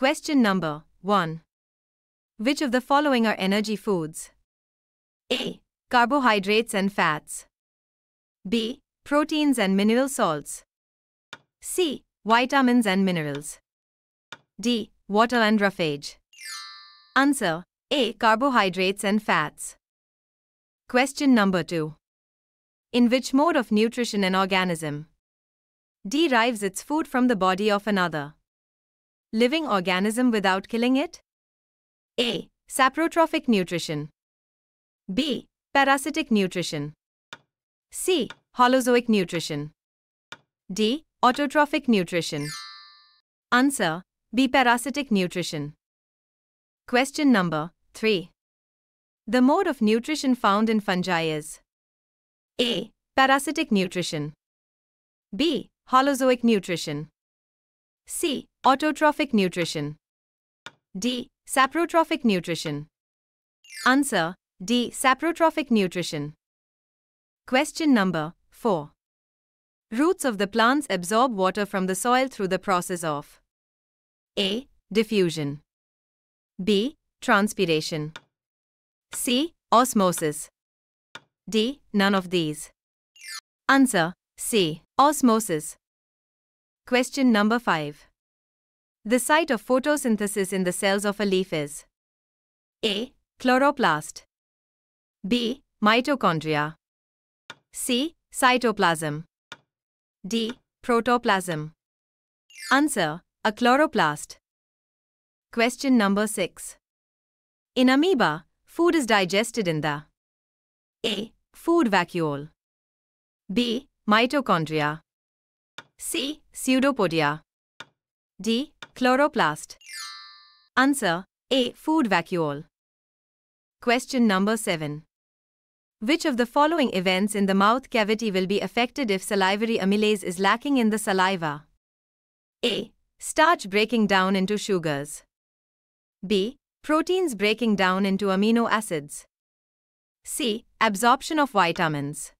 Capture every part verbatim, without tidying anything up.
Question number one. Which of the following are energy foods? A. Carbohydrates and fats. B. Proteins and mineral salts. C. Vitamins and minerals. D. Water and roughage. Answer: A. Carbohydrates and fats. Question number two. In which mode of nutrition an organism derives its food from the body of another living organism without killing it? A. Saprotrophic nutrition. B. Parasitic nutrition. C. Holozoic nutrition. D. Autotrophic nutrition. Answer: B. Parasitic nutrition. Question number three. The mode of nutrition found in fungi is A. Parasitic nutrition. B. Holozoic nutrition. C. Autotrophic nutrition. D. Saprotrophic nutrition. Answer: D. Saprotrophic nutrition. Question number four. Roots of the plants absorb water from the soil through the process of A. Diffusion. B. Transpiration. C. Osmosis. D. None of these. Answer: C. Osmosis. Question number five. The site of photosynthesis in the cells of a leaf is A. Chloroplast. B. Mitochondria. C. Cytoplasm. D. Protoplasm. Answer: A chloroplast. Question number six. In amoeba, food is digested in the A. Food vacuole. B. Mitochondria. C. Pseudopodia. D. Chloroplast. Answer: A. Food vacuole. Question number seven. Which of the following events in the mouth cavity will be affected if salivary amylase is lacking in the saliva? A. Starch breaking down into sugars. B. Proteins breaking down into amino acids. C. Absorption of vitamins.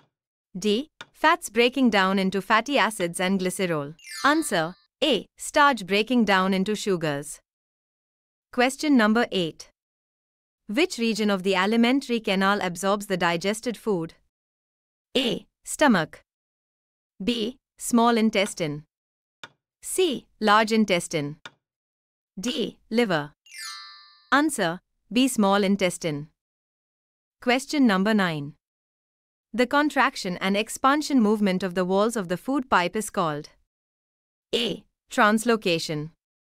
D. Fats breaking down into fatty acids and glycerol. Answer: A. Starch breaking down into sugars. Question number eight. Which region of the alimentary canal absorbs the digested food? A. Stomach. B. Small intestine. C. Large intestine. D. Liver. Answer: B. Small intestine. Question number nine. The contraction and expansion movement of the walls of the food pipe is called A. Translocation.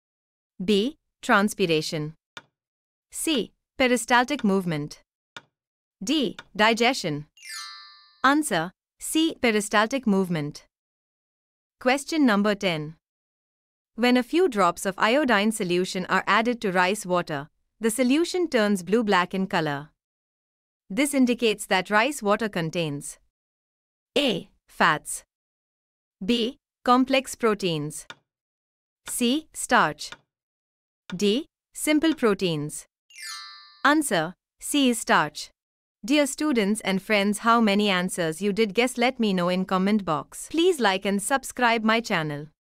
B. Transpiration. C. Peristaltic movement. D. Digestion. Answer: C. Peristaltic movement. Question number ten. When a few drops of iodine solution are added to rice water, the solution turns blue-black in color. This indicates that rice water contains A. Fats. B. Complex proteins. C. Starch. D. Simple proteins. Answer: C is starch. Dear students and friends, how many answers you did guess, let me know in comment box. Please like and subscribe my channel.